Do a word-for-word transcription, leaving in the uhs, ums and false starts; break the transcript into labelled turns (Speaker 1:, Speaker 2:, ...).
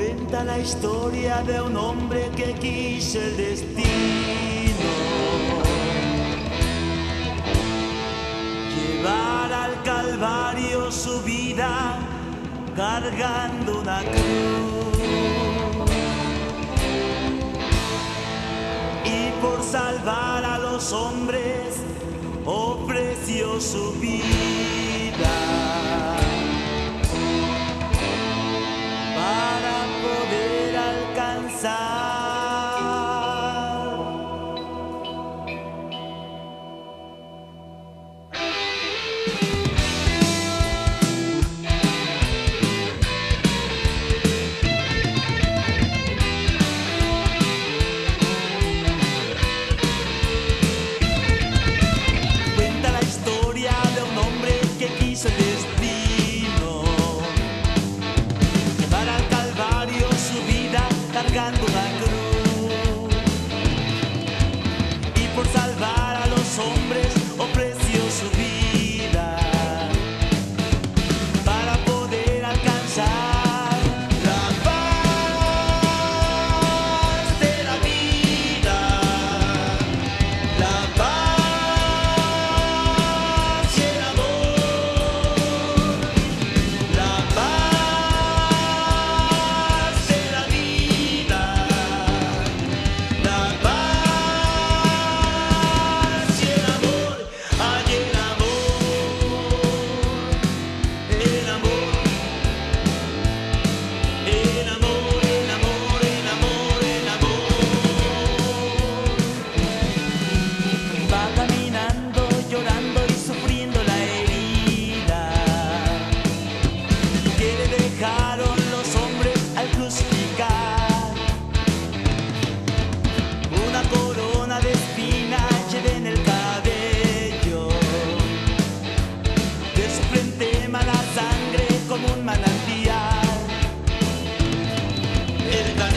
Speaker 1: Cuenta la historia de un hombre que quiso el destino llevar al Calvario su vida cargando una cruz, y por salvar a los hombres ofreció su vida para poder alcanzar. Cuenta la historia de un hombre que quiso el destino llevar al Calvario su vida cargando una cruz, y por salvar a los hombres ofreció su vida para poder alcanzar la paz de la vida, la paz y el amor, la paz de la vida, la paz y el amor. Hay el amor, el amor, el amor, el amor, el amor, el amor. Va caminando, llorando y sufriendo la herida que le dejaron los hombres al crucificar. Una corona de espinas lleva en el cabello, de su frente emana sangre como un manantial. El